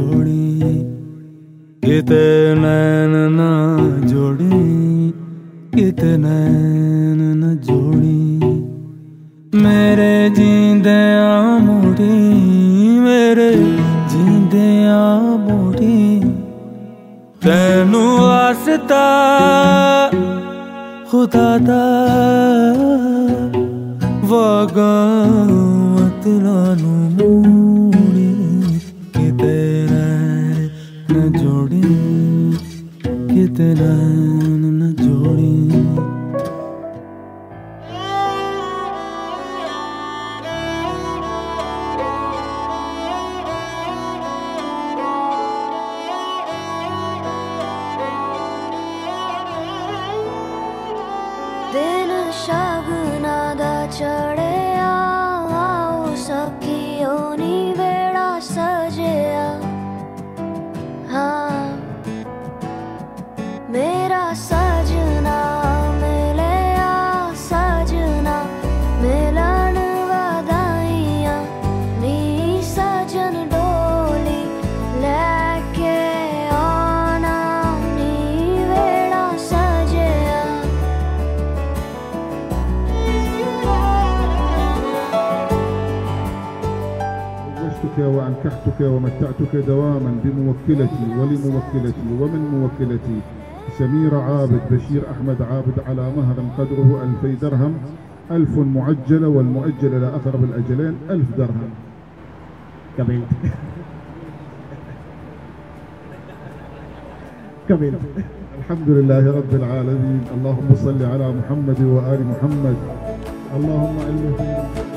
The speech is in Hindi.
जोड़ी, किते नैन ना जोड़ी, किते नैन न जोड़ी। मेरे जींदिया मोड़ी, मेरे जींदिया मोड़ी, तैनू वास्ता खुदा दा वागत लानू मोड़ी, किते नैन न जोड़ी, किते नैन न जोड़ी। दिन शगना दा चढ़िया, आओ सखियो नी वेड़ा सजिया। हाँ मेरा सजना मिलिया, सजना मिलन वधाइया नी, सजन डोली लैके आना नी वेड़ा सजिया। زوجتك وأنكحتك ومتعتك دواما بموكلتي ولموكلتي ومن موكلتي سميرة عابد بشير أحمد عابد على مهر قدره 2000 درهم، 1000 معجلة والمؤجلة لأقرب الأجلين 1000 درهم. قبلت قبلت. الحمد لله رب العالمين. اللهم صل على محمد وآل محمد. اللهم ألف